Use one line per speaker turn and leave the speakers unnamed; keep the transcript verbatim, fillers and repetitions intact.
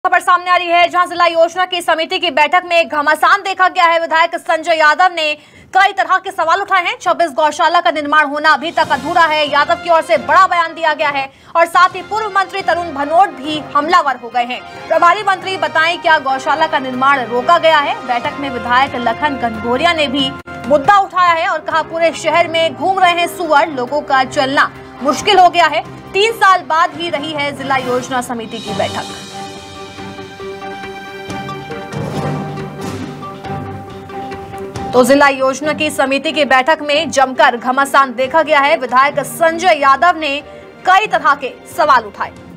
खबर सामने आ रही है जहां जिला योजना की समिति की बैठक में घमासान देखा गया है। विधायक संजय यादव ने कई तरह के सवाल उठाए हैं। छब्बीस गौशाला का निर्माण होना अभी तक अधूरा है। यादव की ओर से बड़ा बयान दिया गया है और साथ ही पूर्व मंत्री तरुण भनोट भी हमलावर हो गए हैं। प्रभारी मंत्री बताएं क्या गौशाला का निर्माण रोका गया है। बैठक में विधायक लखन घनघोरिया ने भी मुद्दा उठाया है और कहा पूरे शहर में घूम रहे हैं सुअर, लोगों का चलना मुश्किल हो गया है। तीन साल बाद ही रही है जिला योजना समिति की बैठक। तो जिला योजना की समिति की बैठक में जमकर घमासान देखा गया है। विधायक संजय यादव ने कई तरह के सवाल उठाए।